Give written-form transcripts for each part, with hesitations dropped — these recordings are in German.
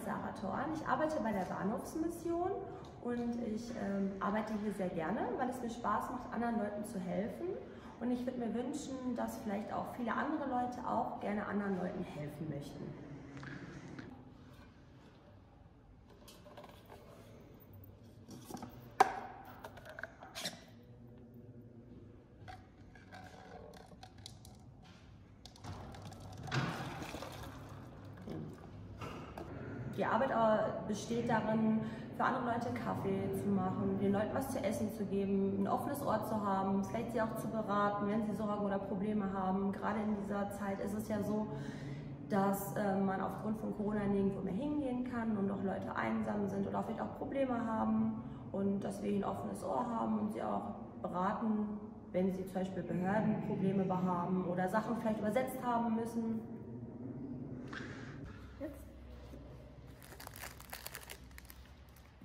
ist Sarah Thorn. Ich arbeite bei der Bahnhofsmission und ich arbeite hier sehr gerne, weil es mir Spaß macht, anderen Leuten zu helfen. Und ich würde mir wünschen, dass vielleicht auch viele andere Leute auch gerne anderen Leuten helfen möchten. Die Arbeit besteht darin, für andere Leute Kaffee zu machen, den Leuten was zu essen zu geben, ein offenes Ohr zu haben, vielleicht sie auch zu beraten, wenn sie Sorgen oder Probleme haben. Gerade in dieser Zeit ist es ja so, dass man aufgrund von Corona nirgendwo mehr hingehen kann und auch Leute einsam sind oder vielleicht auch Probleme haben und dass wir ein offenes Ohr haben und sie auch beraten, wenn sie zum Beispiel Behördenprobleme haben oder Sachen vielleicht übersetzt haben müssen.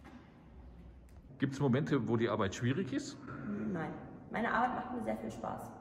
Gibt es Momente, wo die Arbeit schwierig ist? Nein, meine Arbeit macht mir sehr viel Spaß.